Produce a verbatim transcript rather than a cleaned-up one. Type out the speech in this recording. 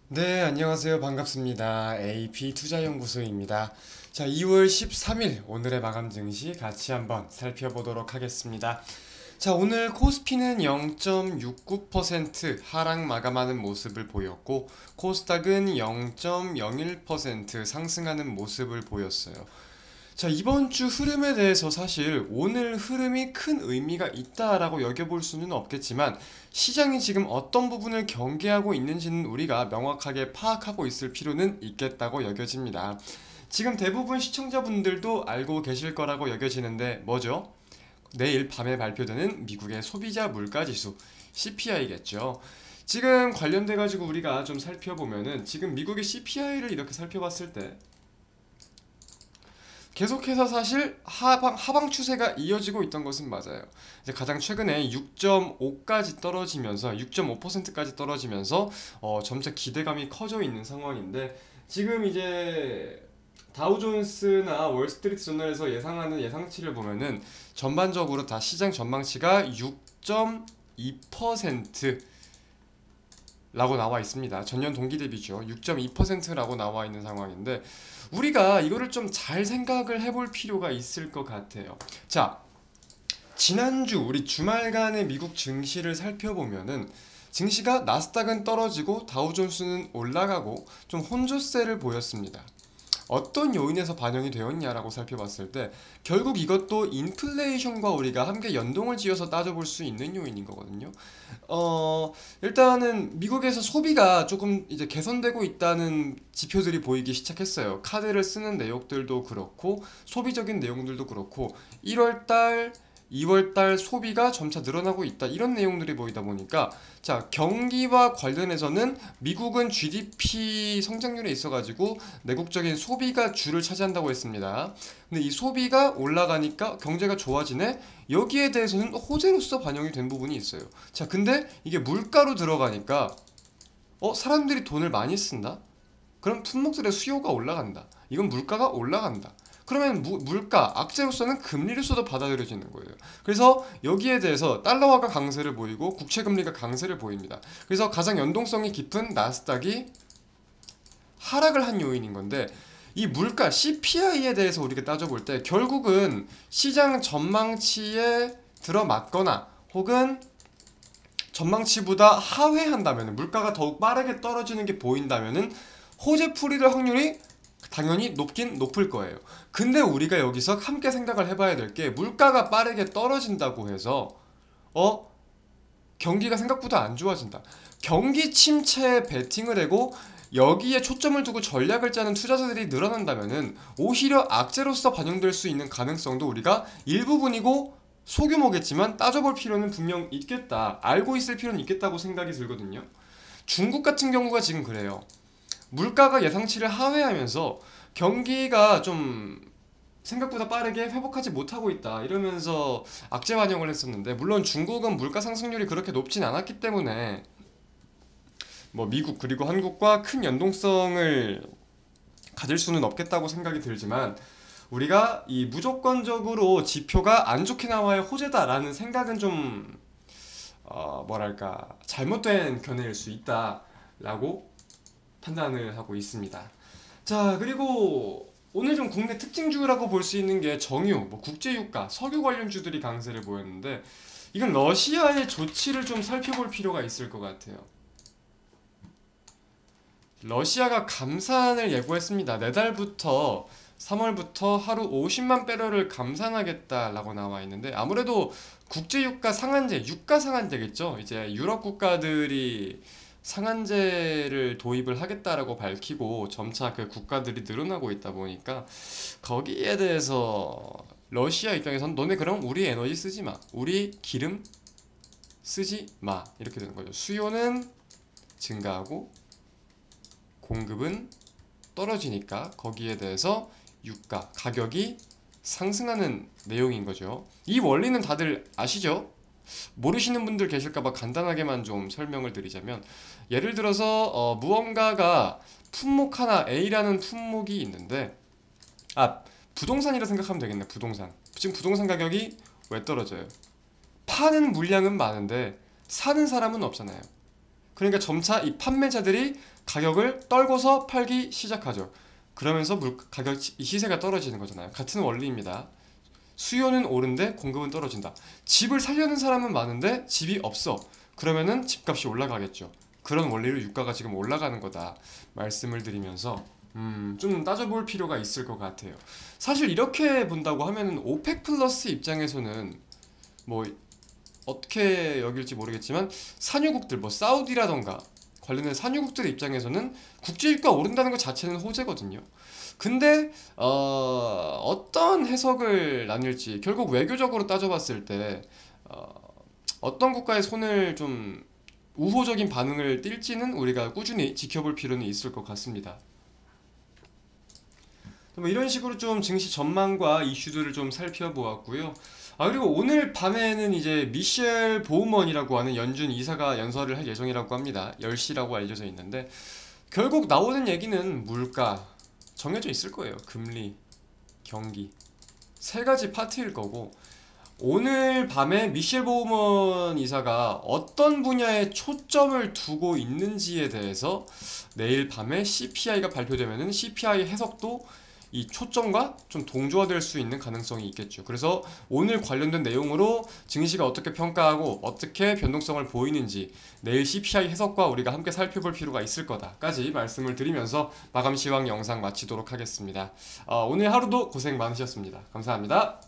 네, 안녕하세요. 반갑습니다. 에이피투자연구소입니다. 자, 이월 십삼일 오늘의 마감 증시 같이 한번 살펴보도록 하겠습니다. 자, 오늘 코스피는 영 점 육구 퍼센트 하락 마감하는 모습을 보였고, 코스닥은 영 점 영일 퍼센트 상승하는 모습을 보였어요. 자, 이번 주 흐름에 대해서 사실 오늘 흐름이 큰 의미가 있다라고 여겨볼 수는 없겠지만 시장이 지금 어떤 부분을 경계하고 있는지는 우리가 명확하게 파악하고 있을 필요는 있겠다고 여겨집니다. 지금 대부분 시청자분들도 알고 계실 거라고 여겨지는데 뭐죠? 내일 밤에 발표되는 미국의 소비자 물가지수 씨피아이겠죠. 지금 관련돼 가지고 우리가 좀 살펴보면은 지금 미국의 씨피아이를 이렇게 살펴봤을 때 계속해서 사실 하방, 하방 추세가 이어지고 있던 것은 맞아요. 이제 가장 최근에 육 점 오까지 떨어지면서 육 점 오 퍼센트까지 떨어지면서 어, 점차 기대감이 커져 있는 상황인데 지금 이제 다우존스나 월스트리트 저널에서 예상하는 예상치를 보면은 전반적으로 다 시장 전망치가 육 점 이 퍼센트 라고 나와 있습니다. 전년 동기 대비죠. 육 점 이 퍼센트라고 나와 있는 상황인데 우리가 이거를 좀 잘 생각을 해볼 필요가 있을 것 같아요. 자, 지난주 우리 주말간의 미국 증시를 살펴보면은 증시가 나스닥은 떨어지고 다우존스는 올라가고 좀 혼조세를 보였습니다. 어떤 요인에서 반영이 되었냐라고 살펴봤을 때 결국 이것도 인플레이션과 우리가 함께 연동을 지어서 따져볼 수 있는 요인인 거거든요. 어, 일단은 미국에서 소비가 조금 이제 개선되고 있다는 지표들이 보이기 시작했어요. 카드를 쓰는 내용들도 그렇고 소비적인 내용들도 그렇고 일월 달 이월 달 소비가 점차 늘어나고 있다. 이런 내용들이 보이다 보니까 자, 경기와 관련해서는 미국은 지디피 성장률에 있어가지고 내국적인 소비가 주를 차지한다고 했습니다. 근데 이 소비가 올라가니까 경제가 좋아지네? 여기에 대해서는 호재로서 반영이 된 부분이 있어요. 자, 근데 이게 물가로 들어가니까 어, 사람들이 돈을 많이 쓴다? 그럼 품목들의 수요가 올라간다. 이건 물가가 올라간다. 그러면 무, 물가, 악재로서는 금리로서도 받아들여지는 거예요. 그래서 여기에 대해서 달러화가 강세를 보이고 국채금리가 강세를 보입니다. 그래서 가장 연동성이 깊은 나스닥이 하락을 한 요인인 건데 이 물가 씨피아이에 대해서 우리가 따져볼 때 결국은 시장 전망치에 들어맞거나 혹은 전망치보다 하회한다면 물가가 더욱 빠르게 떨어지는 게 보인다면은 호재 풀이될 확률이 당연히 높긴 높을 거예요. 근데 우리가 여기서 함께 생각을 해봐야 될 게 물가가 빠르게 떨어진다고 해서 어? 경기가 생각보다 안 좋아진다. 경기 침체에 베팅을 하고 여기에 초점을 두고 전략을 짜는 투자자들이 늘어난다면은 오히려 악재로서 반영될 수 있는 가능성도 우리가 일부분이고 소규모겠지만 따져볼 필요는 분명 있겠다. 알고 있을 필요는 있겠다고 생각이 들거든요. 중국 같은 경우가 지금 그래요. 물가가 예상치를 하회하면서 경기가 좀 생각보다 빠르게 회복하지 못하고 있다 이러면서 악재 반영을 했었는데 물론 중국은 물가 상승률이 그렇게 높진 않았기 때문에 뭐 미국 그리고 한국과 큰 연동성을 가질 수는 없겠다고 생각이 들지만 우리가 이 무조건적으로 지표가 안 좋게 나와야 호재다라는 생각은 좀 어 뭐랄까 잘못된 견해일 수 있다라고 판단을 하고 있습니다. 자, 그리고 오늘 좀 국내 특징주라고 볼 수 있는 게 정유, 뭐 국제유가, 석유 관련주들이 강세를 보였는데 이건 러시아의 조치를 좀 살펴볼 필요가 있을 것 같아요. 러시아가 감산을 예고했습니다. 내달부터 삼월부터 하루 오십만 배럴을 감산하겠다라고 나와 있는데 아무래도 국제유가 상한제, 유가 상한제겠죠. 이제 유럽 국가들이 상한제를 도입을 하겠다라고 밝히고 점차 그 국가들이 늘어나고 있다 보니까 거기에 대해서 러시아 입장에서는 너네 그럼 우리 에너지 쓰지 마. 우리 기름 쓰지 마. 이렇게 되는 거죠. 수요는 증가하고 공급은 떨어지니까 거기에 대해서 유가, 가격이 상승하는 내용인 거죠. 이 원리는 다들 아시죠? 모르시는 분들 계실까봐 간단하게만 좀 설명을 드리자면 예를 들어서 어, 무언가가 품목 하나 A라는 품목이 있는데 아 부동산이라 생각하면 되겠네. 부동산 지금 부동산 가격이 왜 떨어져요? 파는 물량은 많은데 사는 사람은 없잖아요. 그러니까 점차 이 판매자들이 가격을 떨궈서 팔기 시작하죠. 그러면서 물 가격 시세가 떨어지는 거잖아요. 같은 원리입니다. 수요는 오른데 공급은 떨어진다. 집을 사려는 사람은 많은데 집이 없어. 그러면은 집값이 올라가겠죠. 그런 원리로 유가가 지금 올라가는 거다 말씀을 드리면서 음, 좀 따져볼 필요가 있을 것 같아요. 사실 이렇게 본다고 하면은 오펙 플러스 입장에서는 뭐 어떻게 여길지 모르겠지만 산유국들 뭐 사우디라던가 관련된 산유국들의 입장에서는 국제유가 오른다는 것 자체는 호재거든요. 근데 어, 어떤 해석을 나뉠지 결국 외교적으로 따져봤을 때 어, 어떤 국가의 손을 좀 우호적인 반응을 띨지는 우리가 꾸준히 지켜볼 필요는 있을 것 같습니다. 뭐 이런 식으로 좀 증시 전망과 이슈들을 좀 살펴보았고요. 아 그리고 오늘 밤에는 이제 미셸 보우먼이라고 하는 연준 이사가 연설을 할 예정이라고 합니다. 열 시라고 알려져 있는데 결국 나오는 얘기는 물가 정해져 있을 거예요. 금리, 경기 세 가지 파트일 거고 오늘 밤에 미셸 보우먼 이사가 어떤 분야에 초점을 두고 있는지에 대해서 내일 밤에 씨피아이가 발표되면은 씨피아이 해석도 이 초점과 좀 동조화될 수 있는 가능성이 있겠죠. 그래서 오늘 관련된 내용으로 증시가 어떻게 평가하고 어떻게 변동성을 보이는지 내일 씨피아이 해석과 우리가 함께 살펴볼 필요가 있을 거다까지 말씀을 드리면서 마감 시황 영상 마치도록 하겠습니다. 어, 오늘 하루도 고생 많으셨습니다. 감사합니다.